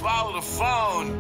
follow the phone.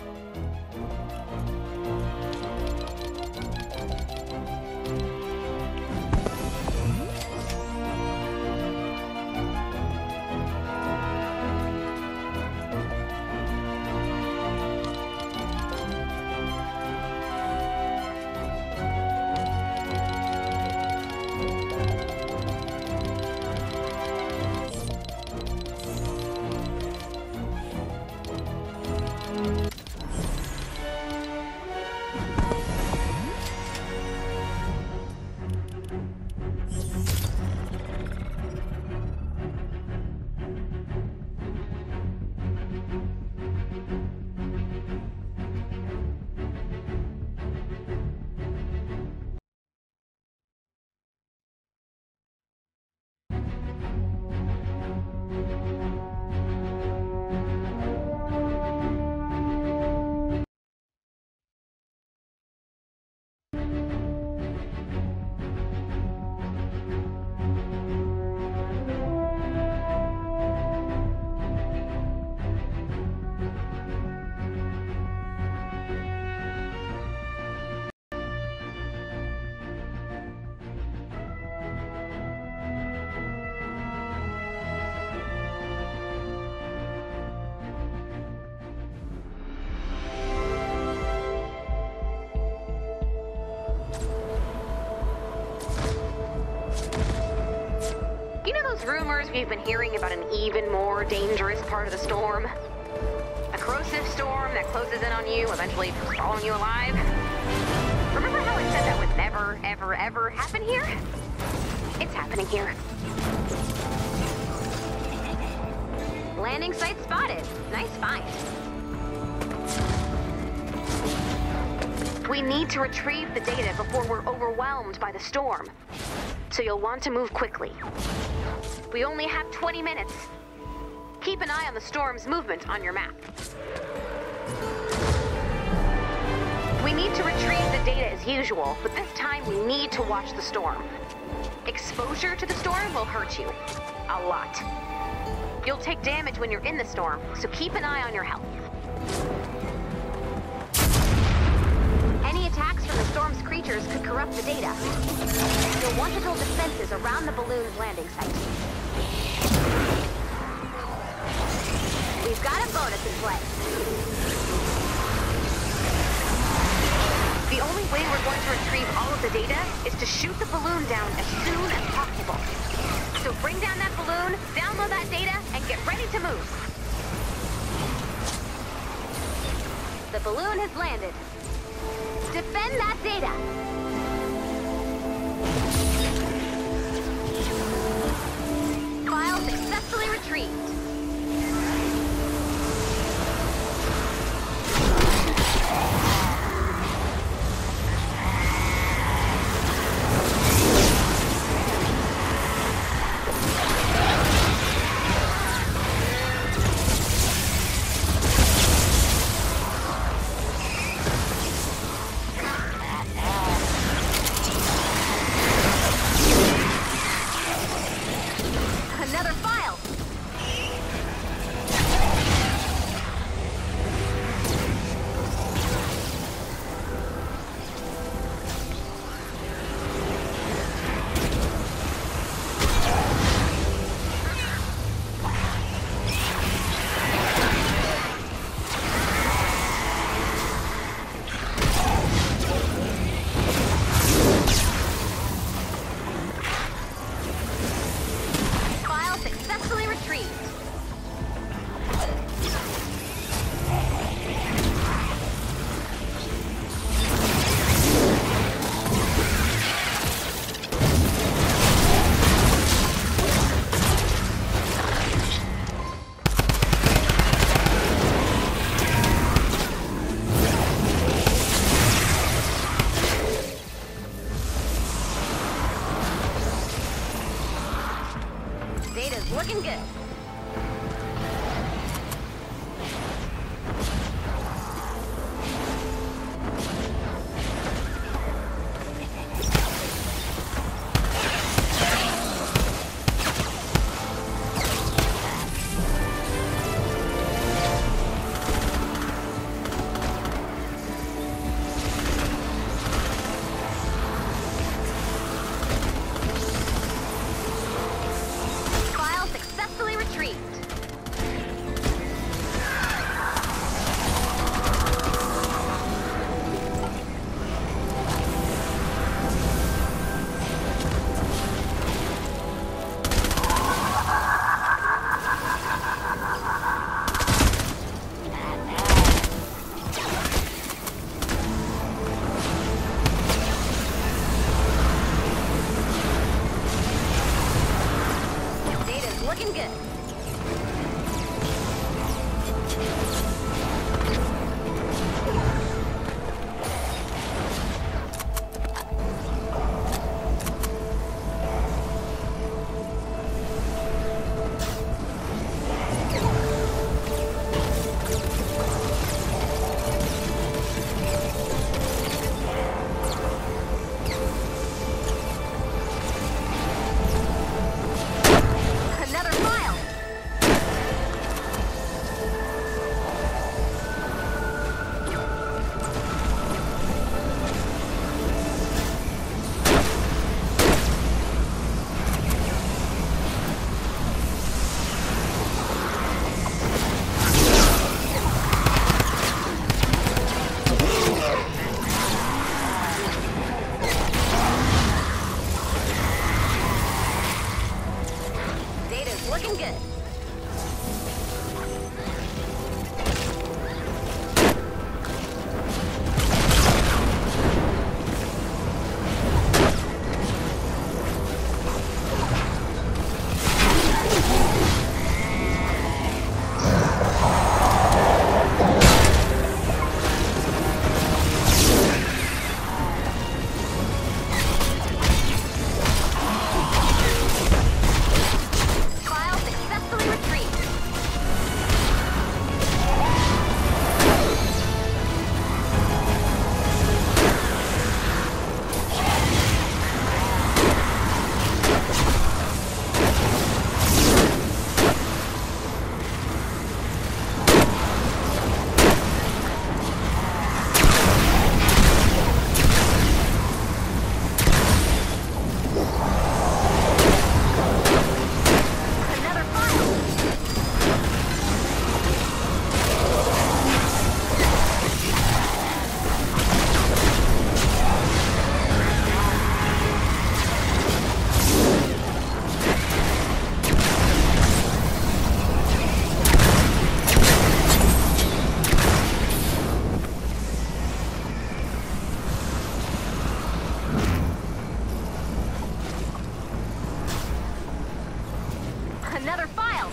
Rumors we've been hearing about an even more dangerous part of the storm. A corrosive storm that closes in on you, eventually swallowing you alive. Remember how I said that would never, ever, ever happen here? It's happening here. Landing site spotted. Nice find. We need to retrieve the data before we're overwhelmed by the storm. So you'll want to move quickly. We only have 20 minutes. Keep an eye on the storm's movement on your map. We need to retrieve the data as usual, but this time we need to watch the storm. Exposure to the storm will hurt you. A lot. You'll take damage when you're in the storm, so keep an eye on your health. Any attacks from the storm's creatures could corrupt the data. You'll want to build defenses around the balloon's landing site. We've got a bonus in play. The only way we're going to retrieve all of the data is to shoot the balloon down as soon as possible. So bring down that balloon, download that data, and get ready to move. The balloon has landed. Defend that data. File successfully retrieved. Looking good. good. Another file!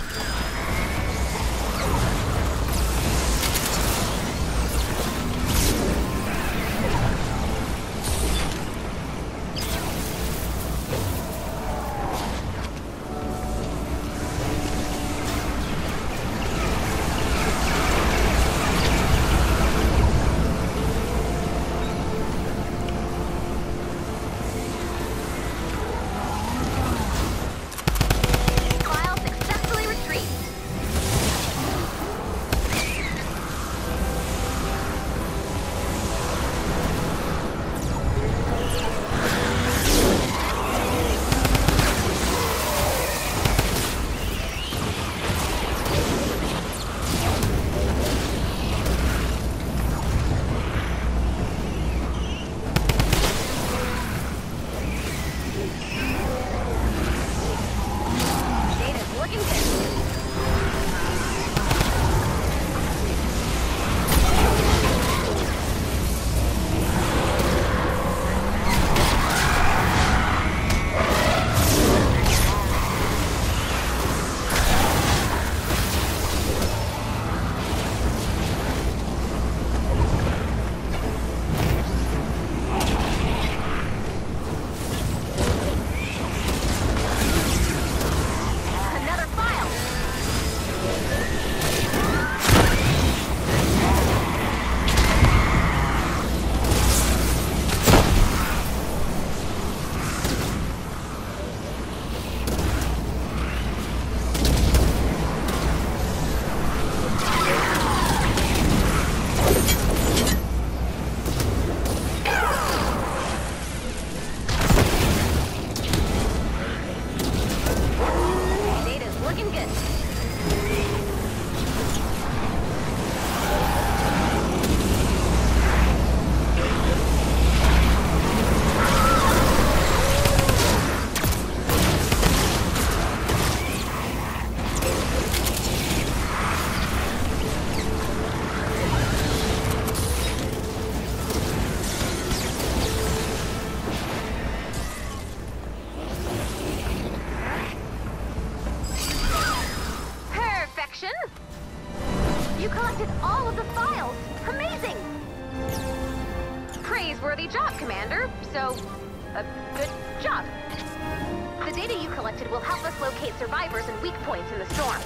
You collected all of the files! Amazing! Praiseworthy job, Commander. So, good job. The data you collected will help us locate survivors and weak points in the storm.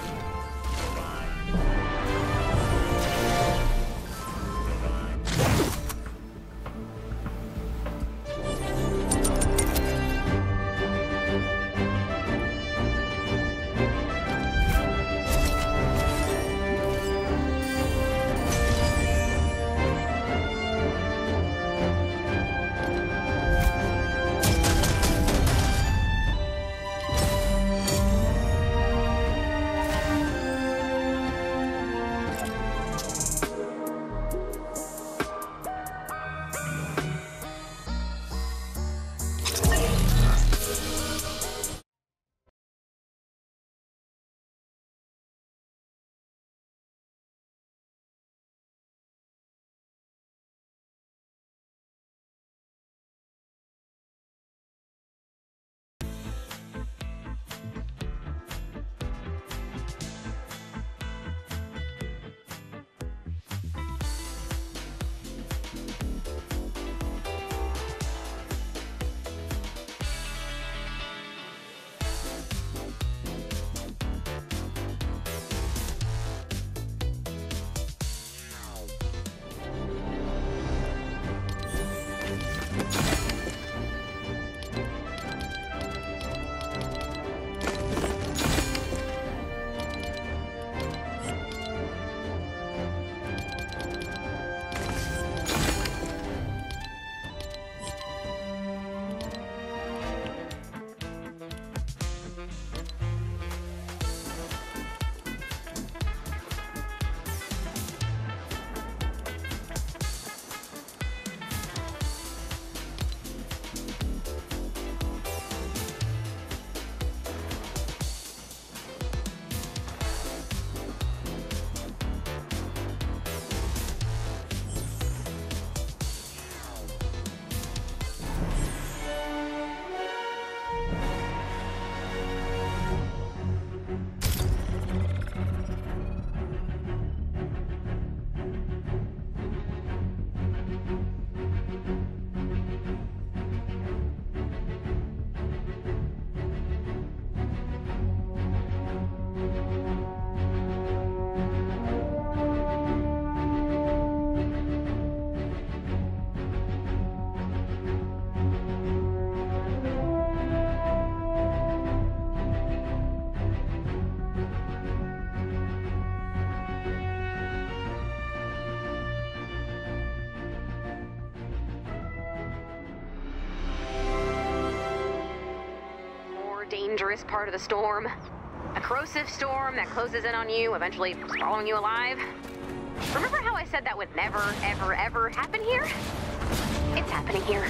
dangerous part of the storm. A corrosive storm that closes in on you, eventually swallowing you alive. Remember how I said that would never, ever, ever happen here? It's happening here.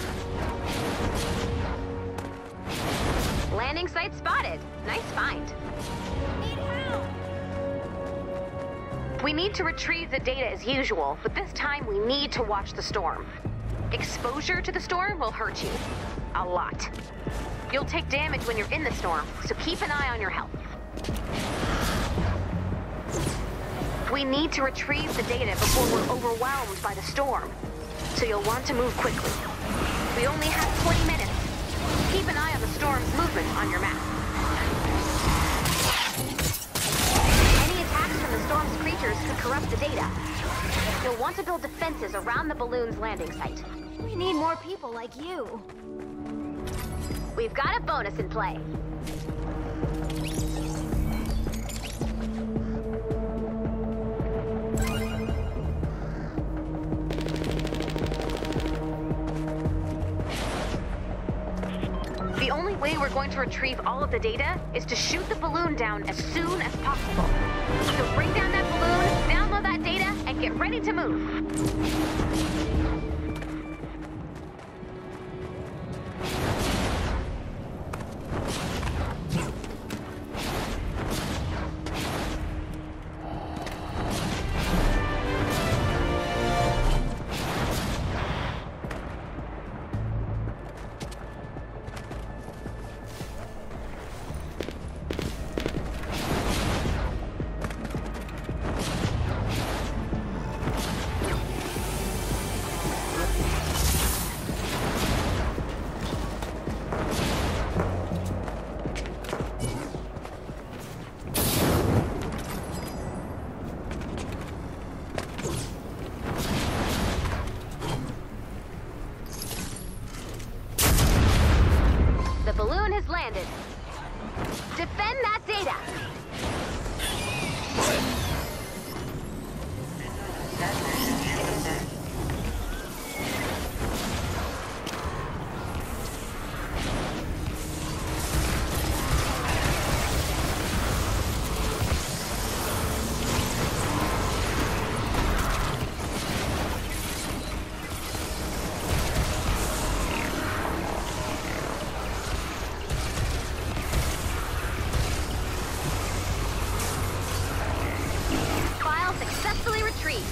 Landing site spotted. Nice find. Need help! We need to retrieve the data as usual, but this time we need to watch the storm. Exposure to the storm will hurt you. A lot. You'll take damage when you're in the storm, so keep an eye on your health. We need to retrieve the data before we're overwhelmed by the storm, so you'll want to move quickly. We only have 20 minutes. Keep an eye on the storm's movement on your map. Any attacks from the storm's creatures could corrupt the data. You'll want to build defenses around the balloon's landing site. We need more people like you. We've got a bonus in play. The only way we're going to retrieve all of the data is to shoot the balloon down as soon as possible. So bring down that balloon, download that data, and get ready to move. Landed. Defend that data. Successfully retrieved.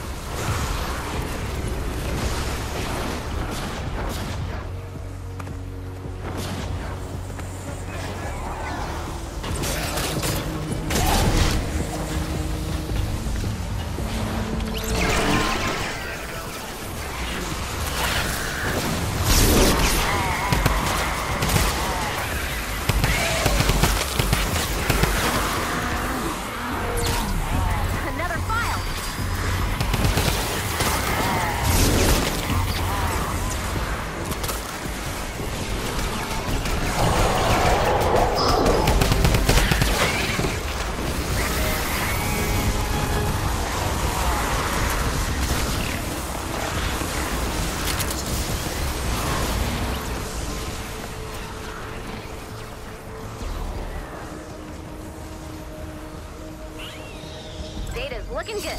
Data's looking good.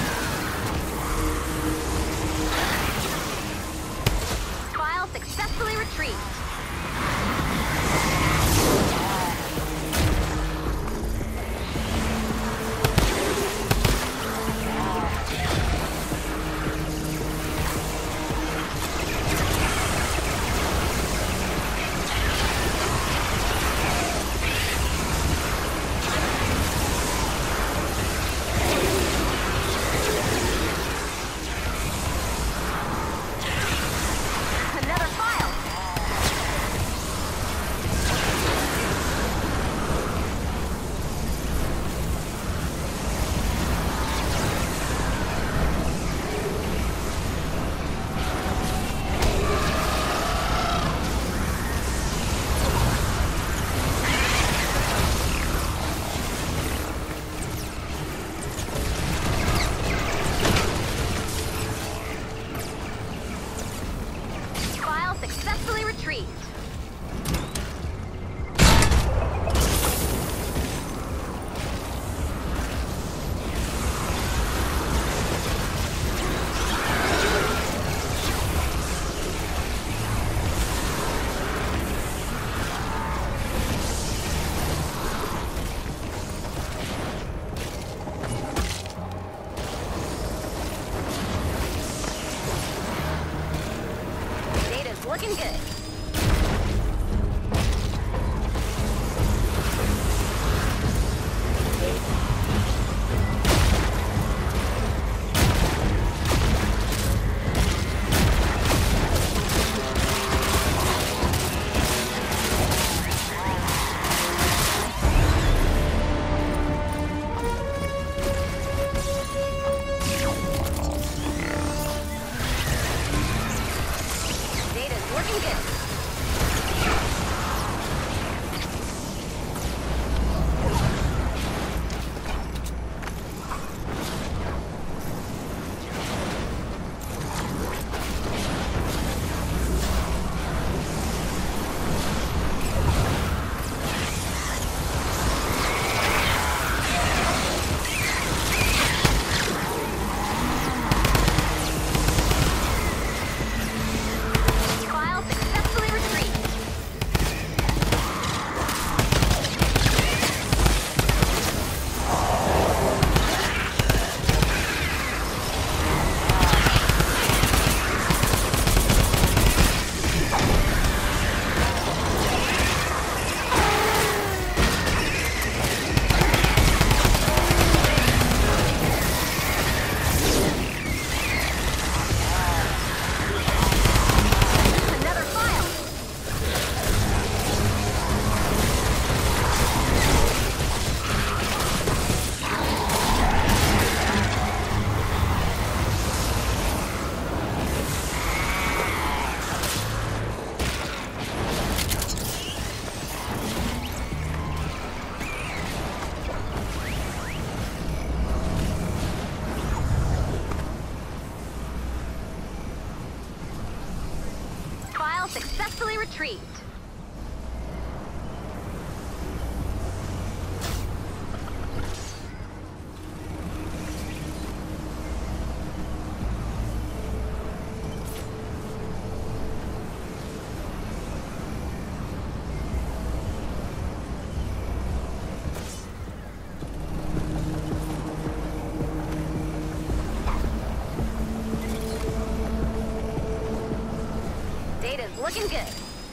Successfully looking good. Successfully retrieved. Data's looking good.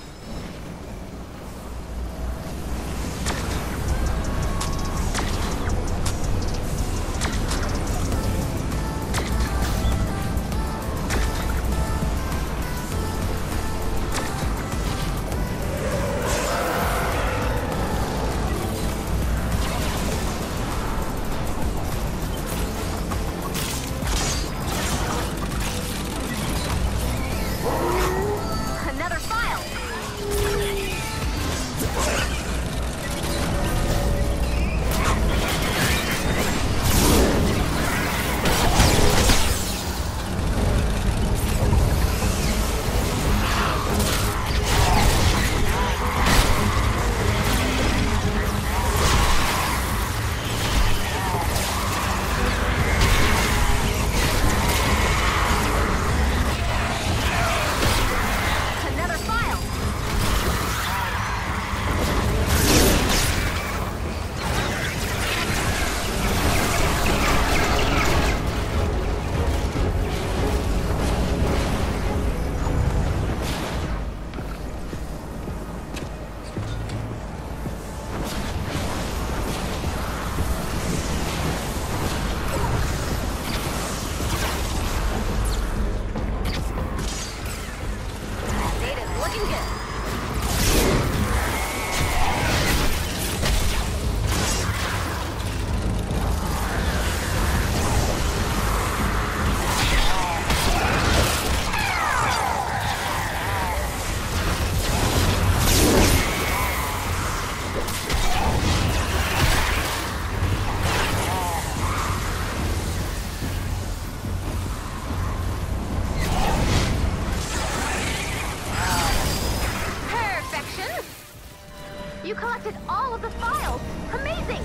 You collected all of the files! Amazing!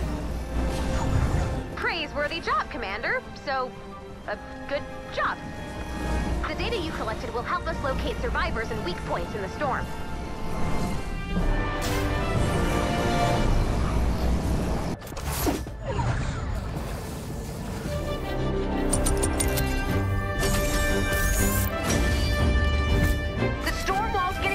Praiseworthy job, Commander. So, good job. The data you collected will help us locate survivors and weak points in the storm. The storm wall's getting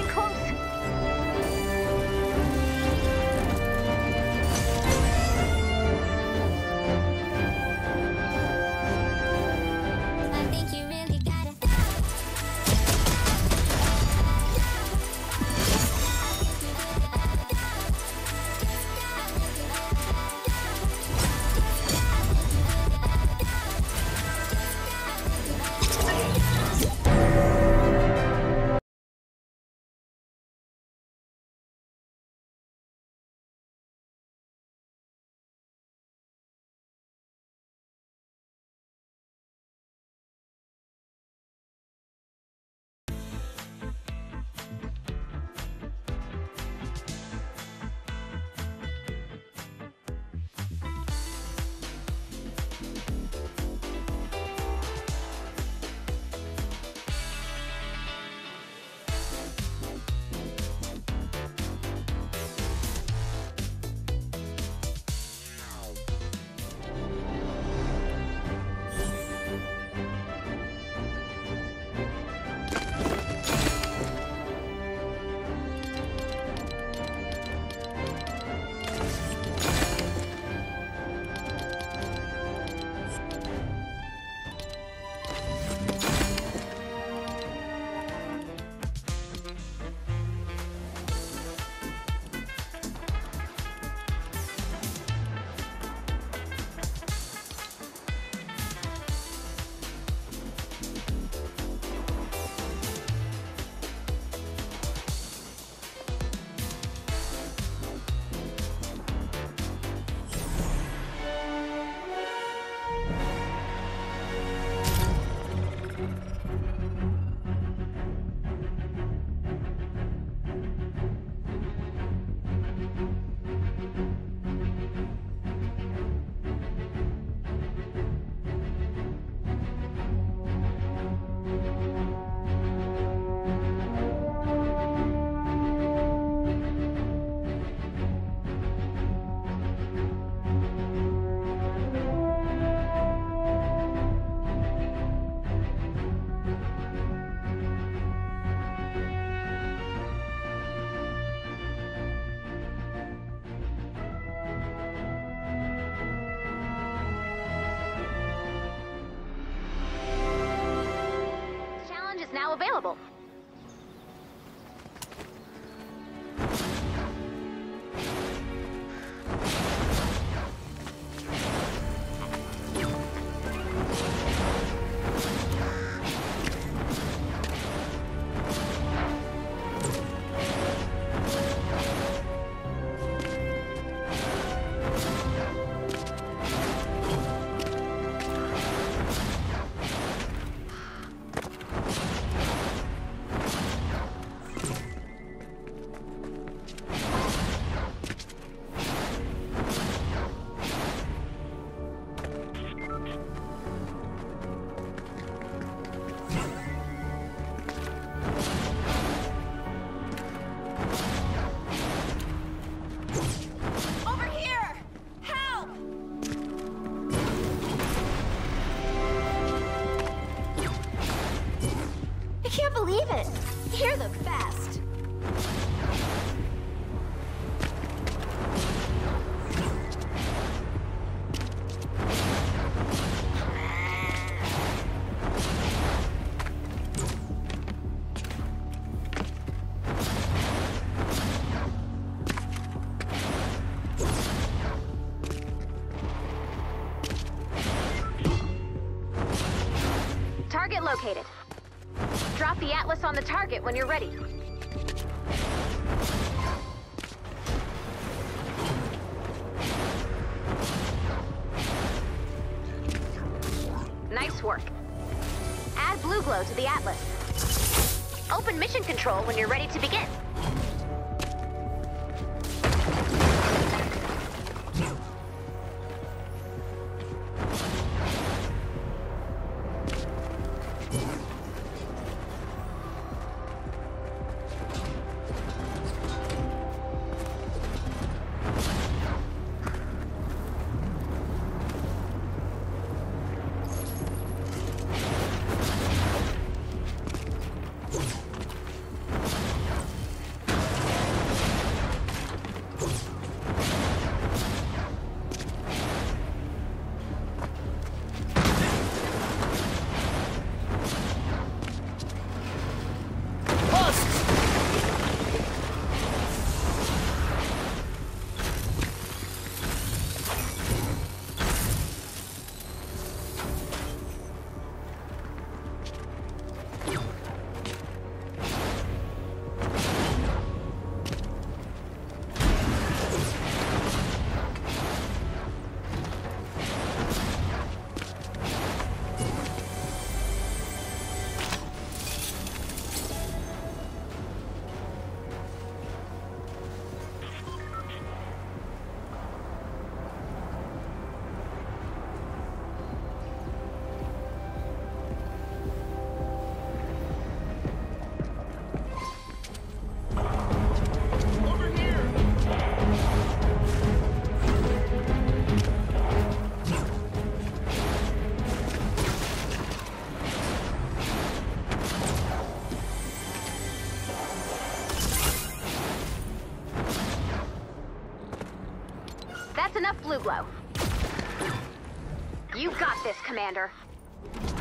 can't believe it. You're the best. Target located. Drop the Atlas on the target when you're ready. Nice work. Add blue glow to the Atlas. Open mission control when you're ready to begin. That's enough blue glow. You got this, Commander.